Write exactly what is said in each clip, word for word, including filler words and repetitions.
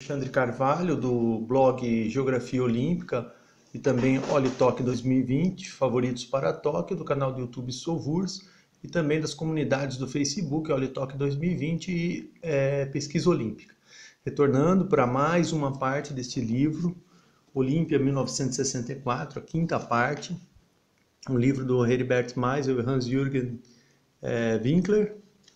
Alexandre Carvalho, do blog Geografia Olímpica e também Olitok dois mil e vinte, favoritos para Tóquio, do canal do YouTube Sovurs e também das comunidades do Facebook Olitok dois mil e vinte e é, Pesquisa Olímpica. Retornando para mais uma parte deste livro, Olímpia mil novecentos e sessenta e quatro, a quinta parte, um livro do Heribert Meisel e Hans-Jürgen é, Winkler,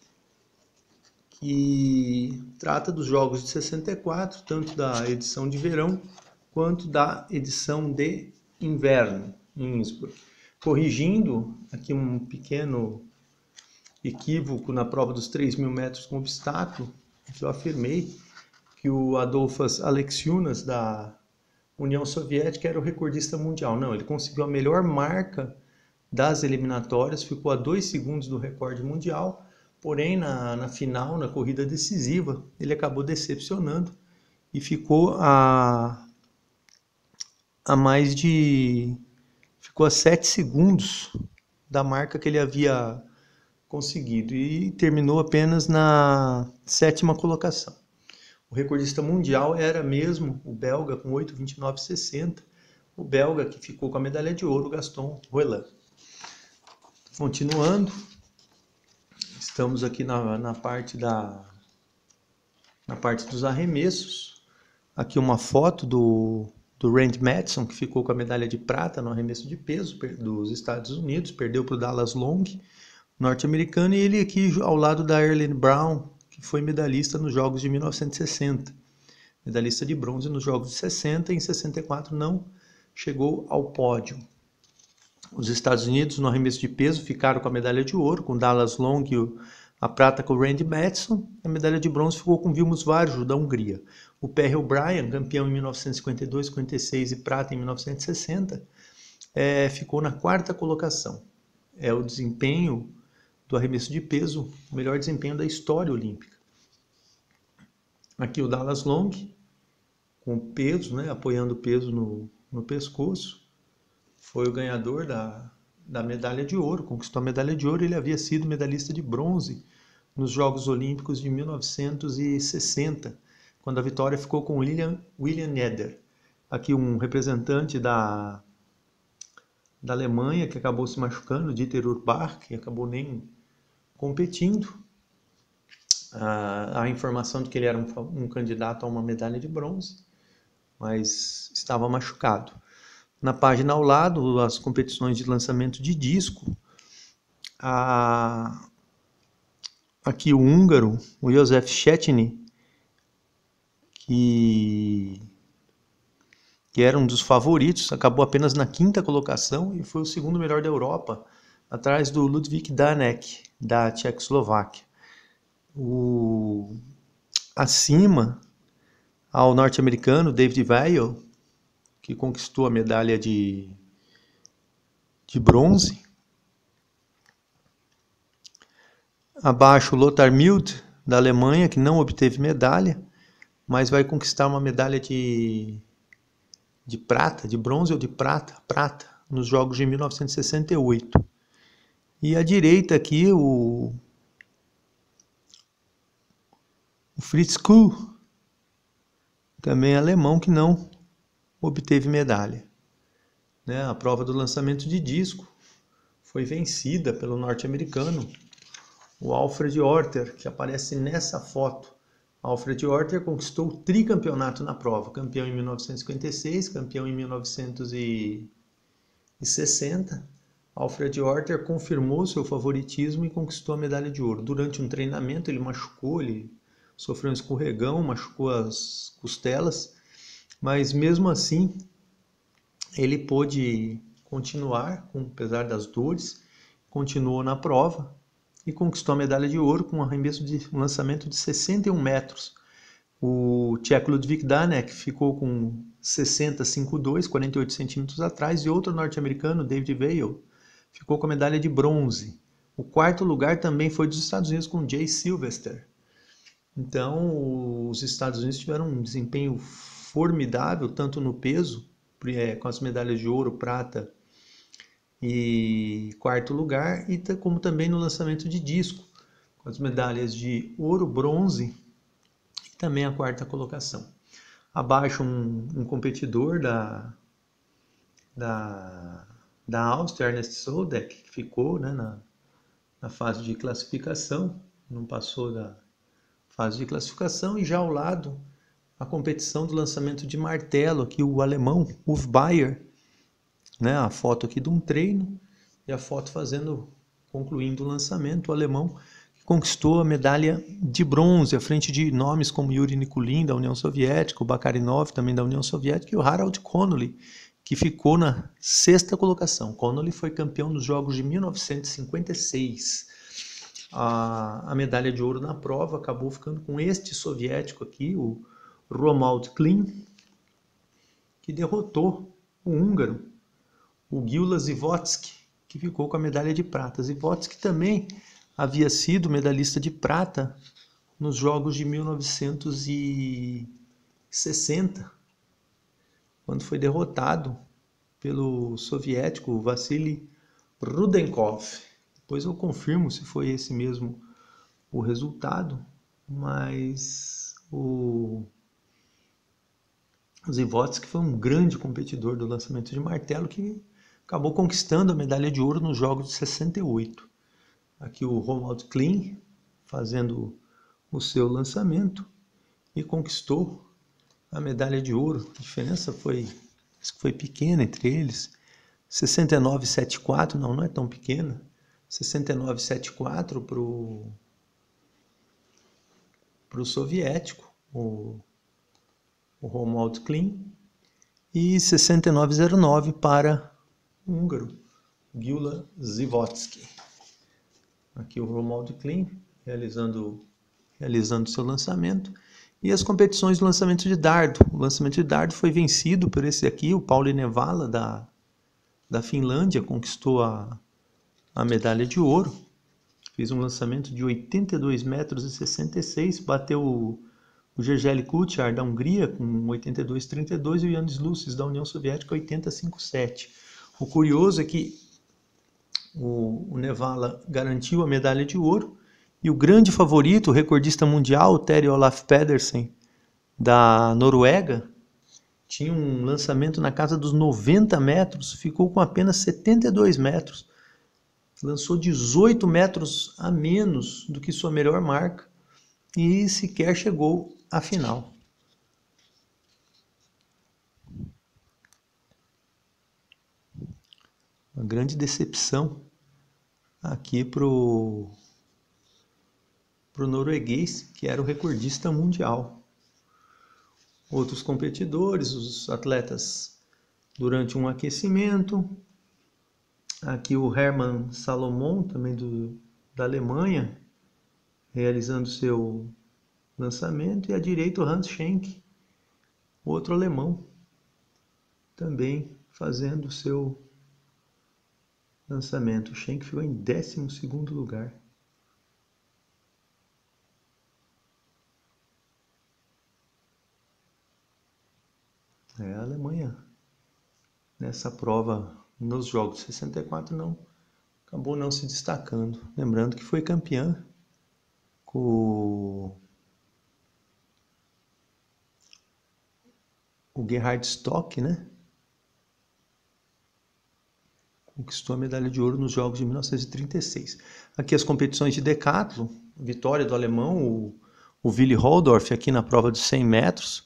que trata dos Jogos de sessenta e quatro, tanto da edição de verão quanto da edição de inverno em Innsbruck. Corrigindo aqui um pequeno equívoco na prova dos três mil metros com obstáculo, eu afirmei que o Adolfas Aleksiunas da União Soviética era o recordista mundial. Não, ele conseguiu a melhor marca das eliminatórias, ficou a dois segundos do recorde mundial. Porém, na, na final, na corrida decisiva, ele acabou decepcionando e ficou a, a mais de... ficou a sete segundos da marca que ele havia conseguido e terminou apenas na sétima colocação. O recordista mundial era mesmo o belga com oito vinte e nove sessenta, o belga que ficou com a medalha de ouro, Gaston Roeland. Continuando, estamos aqui na, na, parte da, na parte dos arremessos. Aqui uma foto do, do Randy Matheson, que ficou com a medalha de prata no arremesso de peso dos Estados Unidos, perdeu para o Dallas Long, norte-americano, e ele aqui ao lado da Erlen Brown, que foi medalhista nos Jogos de mil novecentos e sessenta. Medalhista de bronze nos Jogos de sessenta, e em sessenta e quatro não chegou ao pódio. Os Estados Unidos, no arremesso de peso, ficaram com a medalha de ouro, com Dallas Long e a prata com o Randy Matheson. A medalha de bronze ficou com Vilmos Varjo, da Hungria. O Perry O'Brien, campeão em mil novecentos e cinquenta e dois, cinquenta e seis e prata em mil novecentos e sessenta, é, ficou na quarta colocação. É o desempenho do arremesso de peso, o melhor desempenho da história olímpica. Aqui o Dallas Long, com peso, né, apoiando o peso no, no pescoço. Foi o ganhador da, da medalha de ouro, conquistou a medalha de ouro. Ele havia sido medalhista de bronze nos Jogos Olímpicos de mil novecentos e sessenta, quando a vitória ficou com William, William Neder. Aqui um representante da, da Alemanha que acabou se machucando, Dieter Urbach, que acabou nem competindo. Ah, a informação de que ele era um, um candidato a uma medalha de bronze, mas estava machucado. Na página ao lado, as competições de lançamento de disco. A... Aqui o húngaro, o József Csetny, que... que era um dos favoritos, acabou apenas na quinta colocação e foi o segundo melhor da Europa, atrás do Ludvík Danek, da Tchecoslováquia. O... Acima, ao norte-americano David Weil, que conquistou a medalha de, de bronze. Abaixo, Lothar Mild, da Alemanha, que não obteve medalha, mas vai conquistar uma medalha de, de prata, de bronze ou de prata, prata, nos Jogos de mil novecentos e sessenta e oito. E à direita aqui, o, o Fritz Kuhl, também alemão, que não obteve medalha. Né? A prova do lançamento de disco foi vencida pelo norte-americano, o Alfred Orter, que aparece nessa foto. Alfred Orter conquistou o tricampeonato na prova, campeão em mil novecentos e cinquenta e seis, campeão em mil novecentos e sessenta. Alfred Orter confirmou seu favoritismo e conquistou a medalha de ouro. Durante um treinamento ele machucou, ele sofreu um escorregão, machucou as costelas, mas mesmo assim ele pôde continuar, apesar das dores, continuou na prova e conquistou a medalha de ouro com um arremesso de um lançamento de sessenta e um metros. O tcheco Ludvík Danek ficou com sessenta vírgula cinquenta e dois, quarenta e oito centímetros atrás, e outro norte-americano, David Weil, ficou com a medalha de bronze. O quarto lugar também foi dos Estados Unidos com Jay Sylvester. Então, os Estados Unidos tiveram um desempenho formidável, tanto no peso, com as medalhas de ouro, prata e quarto lugar, e como também no lançamento de disco, com as medalhas de ouro, bronze e também a quarta colocação. Abaixo um, um competidor da, da, da Áustria, Ernest Soldeck, que ficou, né, na, na fase de classificação, não passou da fase de classificação. E já ao lado a competição do lançamento de martelo, aqui o alemão Uwe Bayer, né, a foto aqui de um treino e a foto fazendo, concluindo o lançamento, o alemão que conquistou a medalha de bronze à frente de nomes como Yuri Nikulin, da União Soviética, o Bakarinov, também da União Soviética, e o Harald Connolly, que ficou na sexta colocação. Connolly foi campeão nos Jogos de mil novecentos e cinquenta e seis. A, a medalha de ouro na prova acabou ficando com este soviético aqui, o Romuald Klim, que derrotou o húngaro, o Gyula Zivotsky, que ficou com a medalha de prata. Zivotsky também havia sido medalhista de prata nos Jogos de mil novecentos e sessenta, quando foi derrotado pelo soviético Vassily Rudenkov. Depois eu confirmo se foi esse mesmo o resultado, mas o Zivotsky foi um grande competidor do lançamento de martelo que acabou conquistando a medalha de ouro nos Jogos de sessenta e oito. Aqui o Romuald Klim fazendo o seu lançamento e conquistou a medalha de ouro. A diferença foi, foi pequena entre eles, sessenta e nove a setenta e quatro, não, não é tão pequena, sessenta e nove a setenta e quatro para o soviético, o, o Romuald Klim, e sessenta e nove a zero nove para o húngaro, Gyula Zivotsky. Aqui o Romuald Klim realizando, realizando seu lançamento. E as competições de lançamento de dardo. O lançamento de dardo foi vencido por esse aqui, o Pauli Nevala, da, da Finlândia, conquistou a, a medalha de ouro. Fez um lançamento de oitenta e dois metros e sessenta e seis, bateu o, o Gergely Kuchar, da Hungria, com oitenta e dois vírgula trinta e dois, e o Yanis Lucis, da União Soviética, oitenta vírgula cinquenta e sete. O curioso é que o, o Nevala garantiu a medalha de ouro, e o grande favorito, o recordista mundial, Terje Olaf Pedersen, da Noruega, tinha um lançamento na casa dos noventa metros, ficou com apenas setenta e dois metros. Lançou dezoito metros a menos do que sua melhor marca e sequer chegou à final. Uma grande decepção aqui para o norueguês, que era o recordista mundial. Outros competidores, os atletas durante um aquecimento. Aqui o Hermann Salomon, também do, da Alemanha, realizando seu lançamento. E à direita o Hans Schenk, outro alemão, também fazendo seu lançamento. O Schenk ficou em décimo segundo lugar. É, a Alemanha, nessa prova, nos Jogos de sessenta e quatro, não, acabou não se destacando. Lembrando que foi campeã com o Gerhard Stock, né? Conquistou a medalha de ouro nos Jogos de mil novecentos e trinta e seis. Aqui as competições de decathlon, vitória do alemão, o, o Willi Holdorf, aqui na prova de cem metros,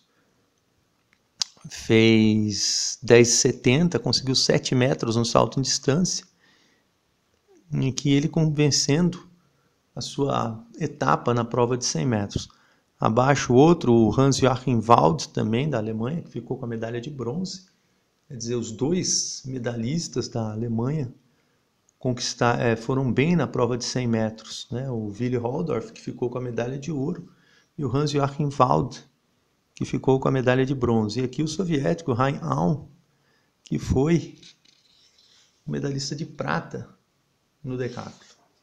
fez dez vírgula setenta, conseguiu sete metros no salto em distância, em que ele convencendo a sua etapa na prova de cem metros. Abaixo outro, o Hans-Joachim Wald, também da Alemanha, que ficou com a medalha de bronze. Quer dizer, os dois medalhistas da Alemanha conquistar, é, foram bem na prova de cem metros, né? O Willi Holdorf, que ficou com a medalha de ouro, e o Hans-Joachim Wald, que ficou com a medalha de bronze. E aqui o soviético Hein Aum, que foi o medalhista de prata no decathlon.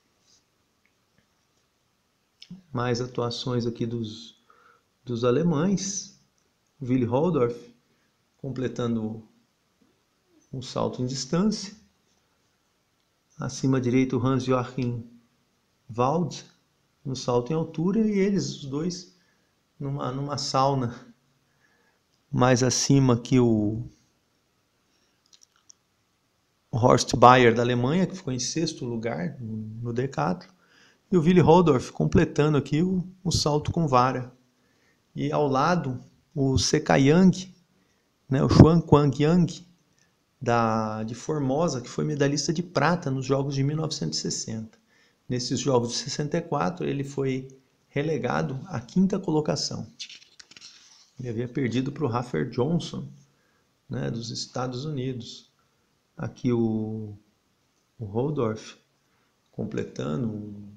Mais atuações aqui dos, dos alemães. Willi Holdorf completando um salto em distância. Acima à direita o Hans-Joachim Wald no salto em altura, e eles, os dois, numa, numa sauna mais acima aqui o Horst Bayer da Alemanha, que ficou em sexto lugar no decathlon, e o Willi Holdorf completando aqui o, o salto com vara. E ao lado, o Sekai Yang, né, o Xuan Quang Yang, da, de Formosa, que foi medalhista de prata nos Jogos de mil novecentos e sessenta. Nesses Jogos de sessenta e quatro, ele foi relegado à quinta colocação. Ele havia perdido para o Rafer Johnson, né, dos Estados Unidos. Aqui o, o Holdorf completando um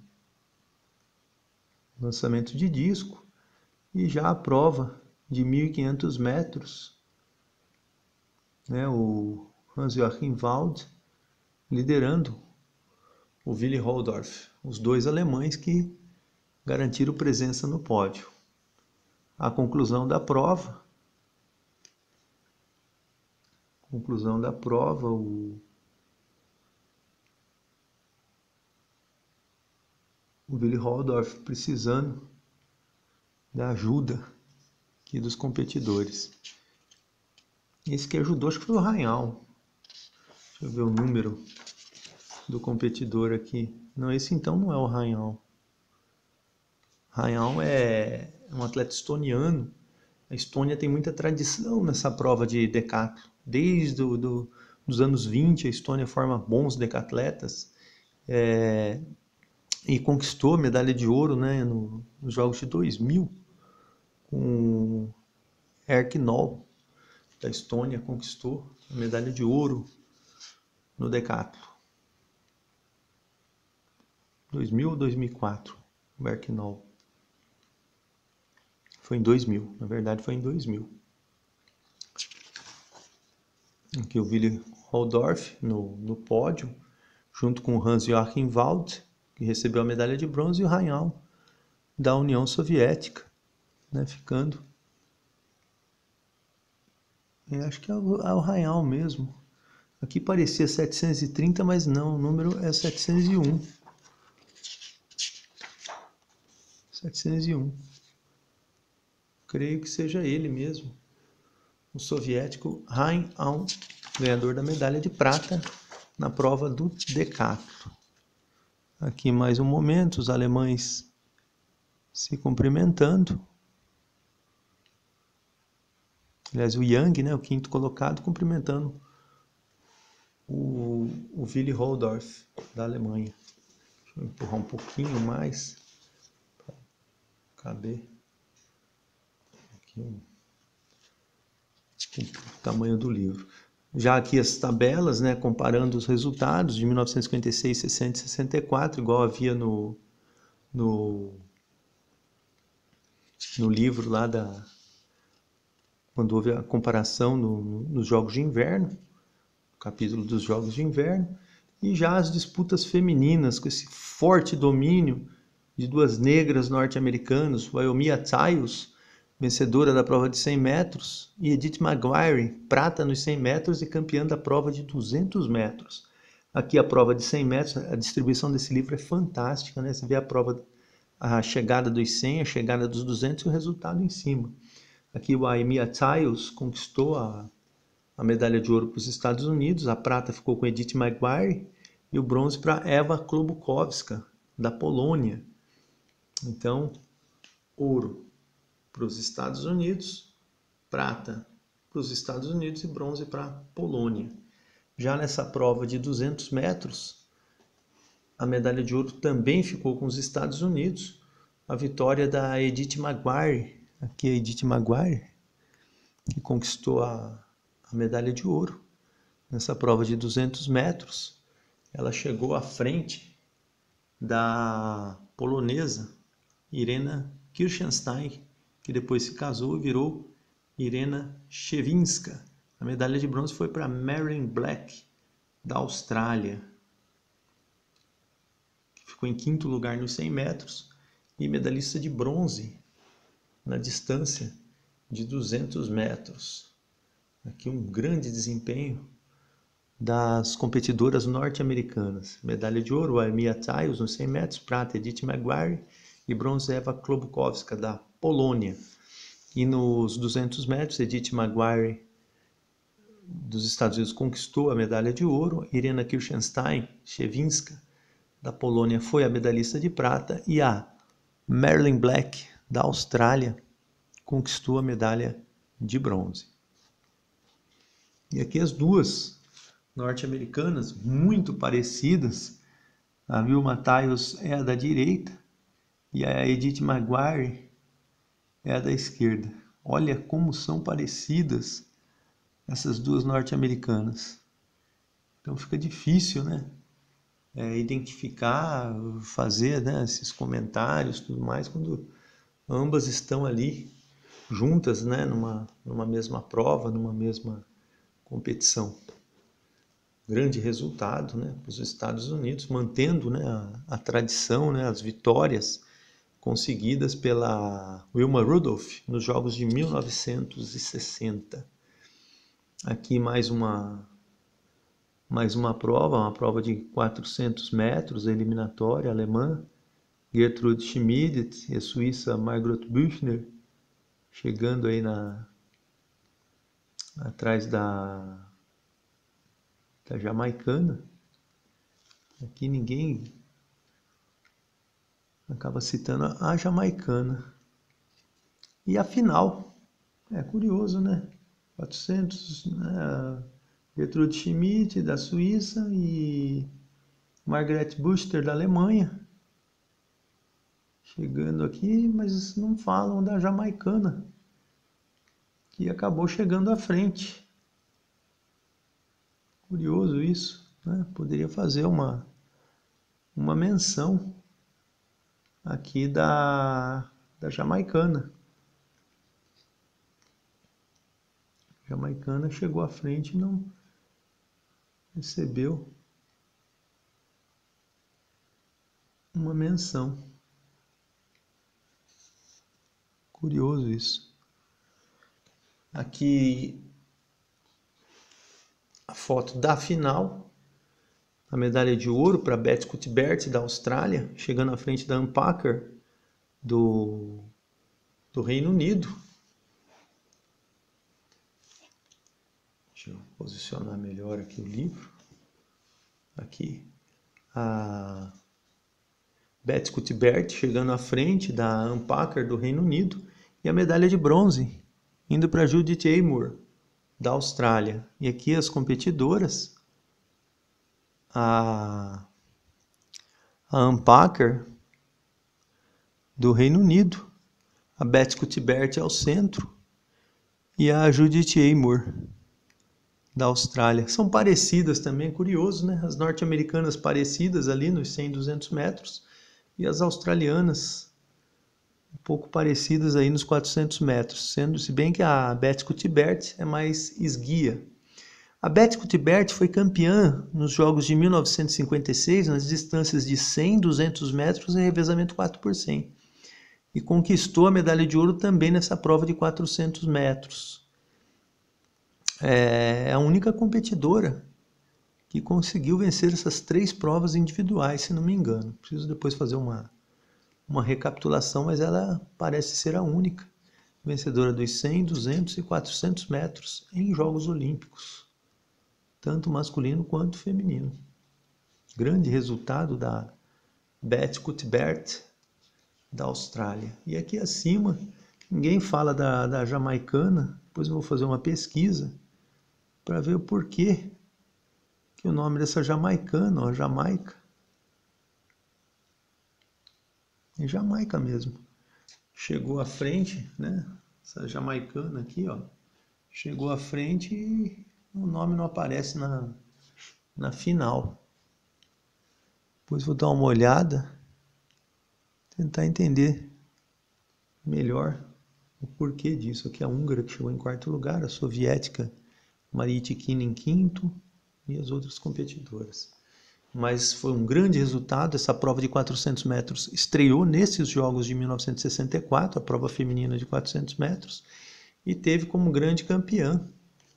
lançamento de disco. E já a prova de mil e quinhentos metros, né, o Hans-Joachim Wald liderando o Willi Holdorf, os dois alemães que garantiram presença no pódio. A conclusão da prova, conclusão da prova, o, o Willi Holdorf precisando da ajuda aqui dos competidores. Esse que ajudou, acho que foi o Rainal. Deixa eu ver o número do competidor aqui. Não, esse então não é o Rainal. Rainal é um atleta estoniano. A Estônia tem muita tradição nessa prova de decathlon. Desde do, do, os anos vinte, a Estônia forma bons decatletas. É, e conquistou a medalha de ouro, né, no, nos Jogos de dois mil. Com Erkki Noll, da Estônia, conquistou a medalha de ouro no decathlon. dois mil ou dois mil e quatro, o Erkki Noll. Foi em dois mil, na verdade foi em dois mil. Aqui o Willi Holdorf no, no pódio, junto com o Hans-Joachim Wald, que recebeu a medalha de bronze, e o Rainal, da União Soviética, né, ficando... Eu acho que é o, é o Rainal mesmo. Aqui parecia setecentos e trinta, mas não, o número é setecentos e um. setecentos e um. Creio que seja ele mesmo. O soviético Rainal, ganhador da medalha de prata na prova do decathlon. Aqui mais um momento, os alemães se cumprimentando. Aliás, o Yang, né, o quinto colocado, cumprimentando o, o Willi Holdorf, da Alemanha. Deixa eu empurrar um pouquinho mais para caber aqui um, o tamanho do livro. Já aqui as tabelas, né, comparando os resultados de mil novecentos e cinquenta e seis, sessenta e sessenta e quatro, igual havia no, no, no livro lá da... quando houve a comparação no, no, nos Jogos de Inverno, capítulo dos Jogos de Inverno, e já as disputas femininas, com esse forte domínio de duas negras norte-americanas, Wyomia Tiles, vencedora da prova de cem metros, e Edith Maguire, prata nos cem metros e campeã da prova de duzentos metros. Aqui a prova de cem metros, a distribuição desse livro é fantástica, né? Você vê a prova, a chegada dos cem, a chegada dos duzentos e o resultado em cima. Aqui o Wyomia Tiles conquistou a a medalha de ouro para os Estados Unidos, a prata ficou com Edith Maguire e o bronze para Eva Klobukowska, da Polônia. Então, ouro para os Estados Unidos, prata para os Estados Unidos e bronze para a Polônia. Já nessa prova de duzentos metros, a medalha de ouro também ficou com os Estados Unidos, a vitória da Edith Maguire, aqui a Edith Maguire, que conquistou a a medalha de ouro. Nessa prova de duzentos metros, ela chegou à frente da polonesa Irena Kirchenstein, que depois se casou e virou Irena Shewinska. A medalha de bronze foi para Marion Black, da Austrália, que ficou em quinto lugar nos cem metros, e medalhista de bronze na distância de duzentos metros. Aqui um grande desempenho das competidoras norte-americanas. Medalha de ouro, Wyomia Tiles nos cem metros, prata Edith Maguire e bronze Eva Klobukowska, da Polônia. E nos duzentos metros, Edith Maguire, dos Estados Unidos, conquistou a medalha de ouro. Irena Kirchenstein-Szewinska, da Polônia, foi a medalhista de prata. E a Marilyn Black, da Austrália, conquistou a medalha de bronze. E aqui as duas norte-americanas, muito parecidas. A Vilma Tayos é a da direita e a Edith Maguire é a da esquerda. Olha como são parecidas essas duas norte-americanas. Então fica difícil, né? É, identificar, fazer, né, esses comentários, tudo mais, quando ambas estão ali juntas, né, numa, numa mesma prova, numa mesma competição. Grande resultado, né, para os Estados Unidos, mantendo, né, a, a tradição, né, as vitórias conseguidas pela Wilma Rudolph nos Jogos de mil novecentos e sessenta. Aqui mais uma, mais uma prova, uma prova de quatrocentos metros, eliminatória alemã. Gertrude Schmidt e a suíça Margot Büchner chegando aí na, atrás da, da jamaicana. Aqui ninguém acaba citando a jamaicana. E a final, é curioso, né? quatrocentos, né? Gertrude Schmidt da Suíça e Margret Büchner da Alemanha. Chegando aqui, mas não falam da jamaicana, que acabou chegando à frente. Curioso isso, né? Poderia fazer uma, uma menção aqui da, da jamaicana. A jamaicana chegou à frente e não recebeu uma menção. Curioso isso. Aqui a foto da final. A medalha de ouro para Beth Cuthbert da Austrália, chegando à frente da Ann Packer do, do Reino Unido. Deixa eu posicionar melhor aqui o livro. Aqui. A Beth Cuthbert chegando à frente da Ann Packer do Reino Unido. E a medalha de bronze indo para Judith Amoore da Austrália. E aqui as competidoras. A, a Ann Packer do Reino Unido. A Beth Cuthbert ao centro. E a Judith Amoore da Austrália. São parecidas também, curioso, né? As norte-americanas parecidas ali nos cem, duzentos metros. E as australianas um pouco parecidas aí nos quatrocentos metros, sendo se bem que a Beth Cuthbert é mais esguia. A Beth Cuthbert foi campeã nos Jogos de mil novecentos e cinquenta e seis nas distâncias de cem, duzentos metros e revezamento quatro por cem. E conquistou a medalha de ouro também nessa prova de quatrocentos metros. É a única competidora que conseguiu vencer essas três provas individuais, se não me engano. Preciso depois fazer uma, uma recapitulação, mas ela parece ser a única vencedora dos cem, duzentos e quatrocentos metros em Jogos Olímpicos, tanto masculino quanto feminino. Grande resultado da Beth Cuthbert da Austrália. E aqui acima, ninguém fala da, da jamaicana, depois eu vou fazer uma pesquisa para ver o porquê que o nome dessa jamaicana, ó, Jamaica, é Jamaica mesmo, chegou à frente, né? Essa jamaicana aqui, ó, chegou à frente e o nome não aparece na, na final. Depois vou dar uma olhada, tentar entender melhor o porquê disso. Aqui a húngara que chegou em quarto lugar, a soviética Maria Tikhina em quinto e as outras competidoras. Mas foi um grande resultado. Essa prova de quatrocentos metros estreou nesses Jogos de mil novecentos e sessenta e quatro, a prova feminina de quatrocentos metros, e teve como grande campeã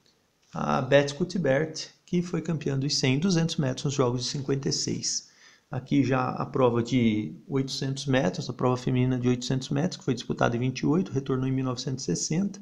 a Beth Cuthbert, que foi campeã dos cem e duzentos metros nos Jogos de cinquenta e seis. Aqui já a prova de oitocentos metros, a prova feminina de oitocentos metros, que foi disputada em vinte e oito, retornou em mil novecentos e sessenta.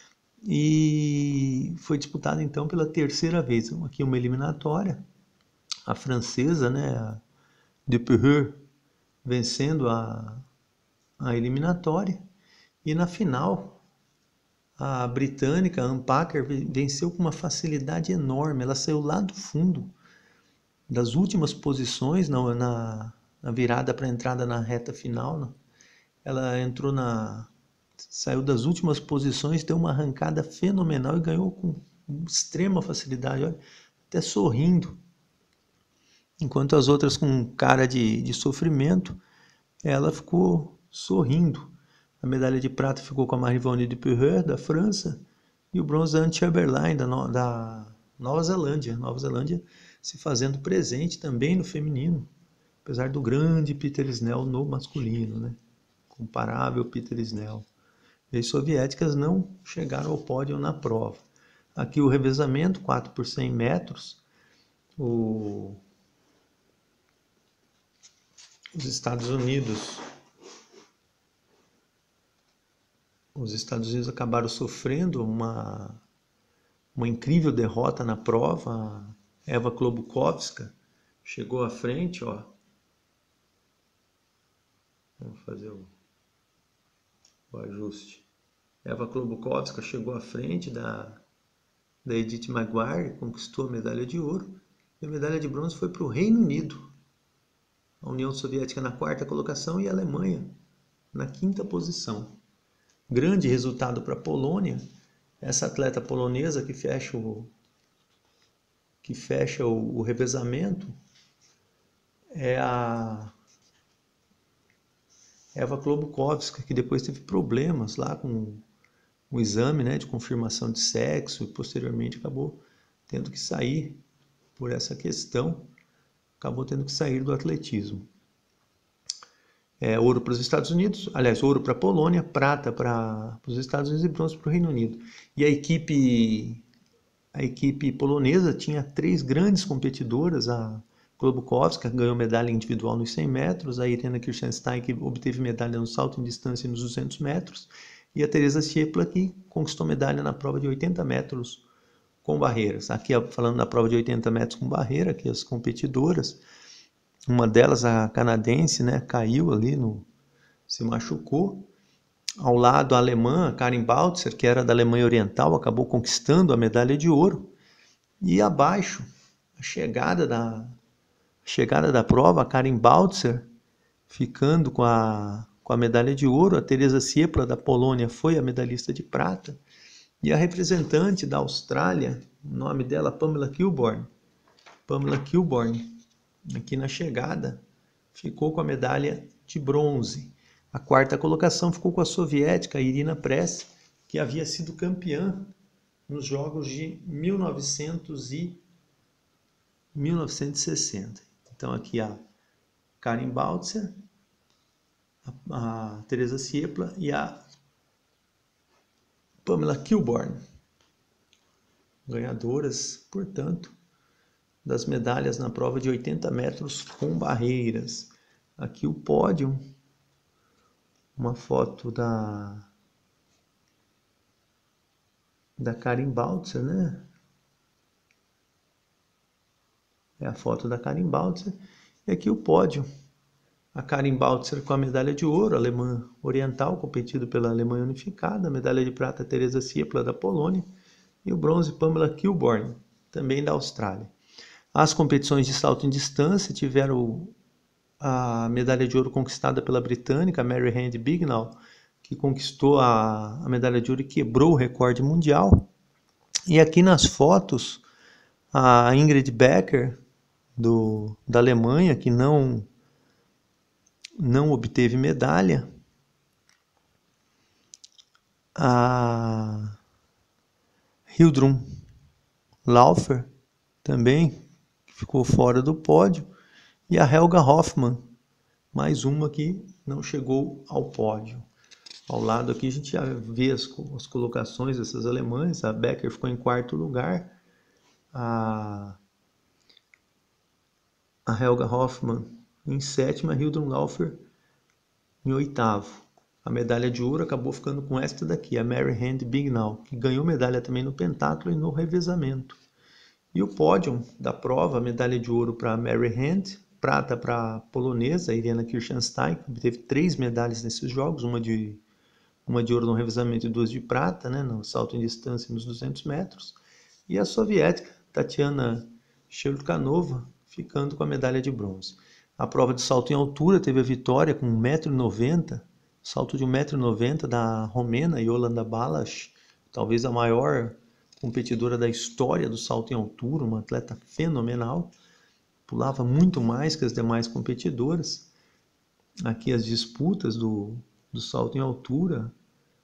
E foi disputada então pela terceira vez. Aqui uma eliminatória, a francesa, né, a Duperreux, vencendo a, a eliminatória. E na final, a britânica, a Ann Packer, venceu com uma facilidade enorme. Ela saiu lá do fundo, das últimas posições na, na, na virada para a entrada na reta final. Né? Ela entrou na... saiu das últimas posições, deu uma arrancada fenomenal e ganhou com extrema facilidade, olha, até sorrindo. Enquanto as outras com cara de, de sofrimento, ela ficou sorrindo. A medalha de prata ficou com a Marie-Vonne Duperreux, da França, e o bronze da Anne Chamberlain, da, no, da Nova Zelândia. Nova Zelândia se fazendo presente também no feminino, apesar do grande Peter Snell no masculino, né? Comparável Peter Snell. E as soviéticas não chegaram ao pódio na prova. Aqui o revezamento, quatro por cem metros. O... Os Estados Unidos... Os Estados Unidos acabaram sofrendo uma, uma incrível derrota na prova. A Eva Klobukowska chegou à frente, ó. Vamos fazer o, o ajuste. Eva Klobukowska chegou à frente da, da Edith Maguire, conquistou a medalha de ouro. E a medalha de bronze foi para o Reino Unido. A União Soviética na quarta colocação e a Alemanha na quinta posição. Grande resultado para a Polônia. Essa atleta polonesa que fecha o, que fecha o, o revezamento é a Eva Klobukowska, que depois teve problemas lá com o exame, né, de confirmação de sexo e posteriormente acabou tendo que sair por essa questão, acabou tendo que sair do atletismo. É, ouro para os Estados Unidos, aliás, ouro para a Polônia, prata para os Estados Unidos e bronze para o Reino Unido. E a equipe, a equipe polonesa tinha três grandes competidoras, a Klobukowska, que ganhou medalha individual nos cem metros, a Irina Kirchstein, que obteve medalha no salto em distância nos duzentos metros, e a Teresa Siepla, que conquistou medalha na prova de oitenta metros com barreiras. Aqui, falando na prova de oitenta metros com barreira, aqui as competidoras, uma delas, a canadense, né, caiu ali, no, se machucou. Ao lado, a alemã, Karin Baltzer, que era da Alemanha Oriental, acabou conquistando a medalha de ouro. E abaixo, a chegada da, a chegada da prova, a Karin Baltzer ficando com a, com a medalha de ouro. A Teresa Siepla, da Polônia, foi a medalhista de prata. E a representante da Austrália, o nome dela, Pamela Kilborn, Pamela Kilborn, aqui na chegada, ficou com a medalha de bronze. A quarta colocação ficou com a soviética Irina Press, que havia sido campeã nos Jogos de mil novecentos e mil novecentos e sessenta. Então aqui a Karin Baltzer, a, a Teresa Siepla e a Pamela Kilborn, ganhadoras, portanto, das medalhas na prova de oitenta metros com barreiras. Aqui o pódio, uma foto da da Karin Baltzer, né? É a foto da Karin Baltzer. E aqui o pódio, a Karin Baltzer com a medalha de ouro, alemã oriental, competido pela Alemanha Unificada, a medalha de prata Teresa Siepla, da Polônia, e o bronze Pamela Kilborn, também da Austrália. As competições de salto em distância tiveram a medalha de ouro conquistada pela britânica Mary Hand Bignall, que conquistou a, a medalha de ouro e quebrou o recorde mundial. E aqui nas fotos, a Ingrid Becker, do, da Alemanha, que não, não obteve medalha. A Hildrun Laufer, também, ficou fora do pódio, e a Helga Hoffmann, mais uma que não chegou ao pódio. Ao lado aqui a gente já vê as, as colocações dessas alemãs. A Becker ficou em quarto lugar, a, a Helga Hoffmann em sétimo, a Hildon Laufer em oitavo. A medalha de ouro acabou ficando com esta daqui, a Mary Hand Bignall, que ganhou medalha também no pentatlo e no revezamento. E o pódio da prova, medalha de ouro para Mary Hand, prata para a polonesa Irena Kirchenstein, que obteve três medalhas nesses jogos, uma de, uma de ouro no revezamento e duas de prata, né, no salto em distância e nos duzentos metros. E a soviética, Tatiana Shelkanova, ficando com a medalha de bronze. A prova de salto em altura teve a vitória com um metro e noventa, salto de um metro e noventa da romena Yolanda Balas, talvez a maior competidora da história do salto em altura, uma atleta fenomenal, pulava muito mais que as demais competidoras. Aqui as disputas do, do salto em altura.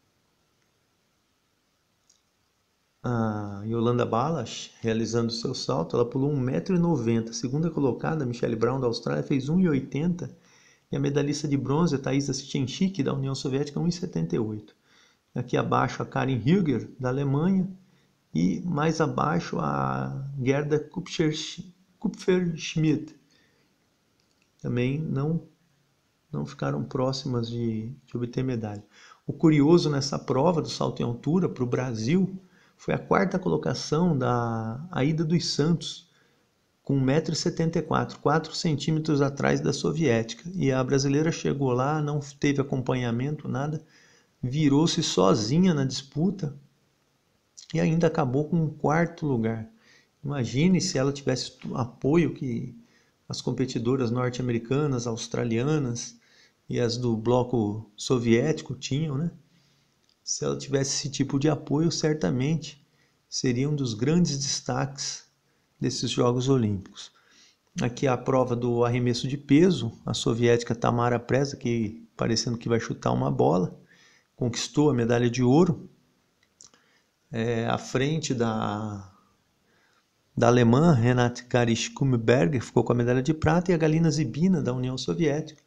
A Yolanda Balas, realizando seu salto, ela pulou um metro e noventa. A segunda colocada, Michelle Brown, da Austrália, fez um metro e oitenta. E a medalhista de bronze, a Thaisa Sitchenchik, da União Soviética, um metro e setenta e oito. Aqui abaixo, a Karin Hüger, da Alemanha. E mais abaixo, a Gerda Kupferschmidt. Também não, não ficaram próximas de, de obter medalha. O curioso nessa prova do salto em altura para o Brasil foi a quarta colocação da Aida dos Santos, com um metro e setenta e quatro, quatro centímetros atrás da soviética. E a brasileira chegou lá, não teve acompanhamento, nada, virou-se sozinha na disputa e ainda acabou com um quarto lugar. Imagine se ela tivesse o apoio que as competidoras norte-americanas, australianas e as do bloco soviético tinham, né? Se ela tivesse esse tipo de apoio, certamente seria um dos grandes destaques desses Jogos Olímpicos. Aqui a prova do arremesso de peso, a soviética Tamara Preza, que parecendo que vai chutar uma bola, conquistou a medalha de ouro, é, à frente da, da alemã Renate Garrisch-Kummerberger, ficou com a medalha de prata, e a Galina Zibina, da União Soviética,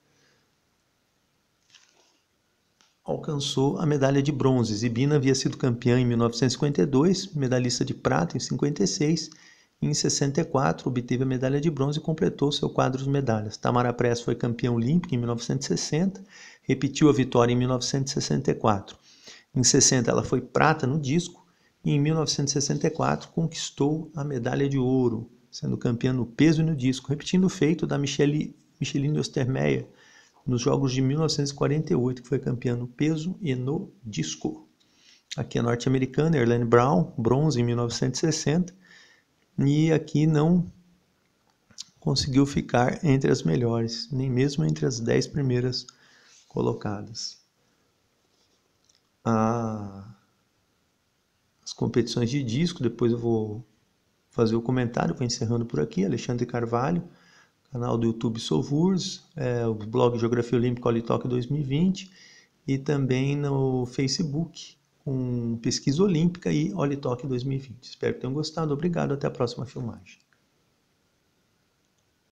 alcançou a medalha de bronze. Zibina havia sido campeã em mil novecentos e cinquenta e dois, medalhista de prata em cinquenta e seis, e em sessenta e quatro obteve a medalha de bronze e completou seu quadro de medalhas. Tamara Press foi campeã olímpica em mil novecentos e sessenta, repetiu a vitória em mil novecentos e sessenta e quatro. Em sessenta ela foi prata no disco e em mil novecentos e sessenta e quatro conquistou a medalha de ouro, sendo campeã no peso e no disco, repetindo o feito da Michele, Micheline Ostermeyer nos Jogos de mil novecentos e quarenta e oito, que foi campeã no peso e no disco. Aqui a norte-americana Erlene Brown, bronze em mil novecentos e sessenta, e aqui não conseguiu ficar entre as melhores, nem mesmo entre as dez primeiras colocadas. A... As competições de disco, depois eu vou fazer o comentário, vou encerrando por aqui. Alexandre Carvalho, canal do YouTube Sovurs, é, o blog Geografia Olímpica Olitok dois mil e vinte, e também no Facebook com Pesquisa Olímpica e Olitok dois mil e vinte. Espero que tenham gostado. Obrigado, até a próxima filmagem.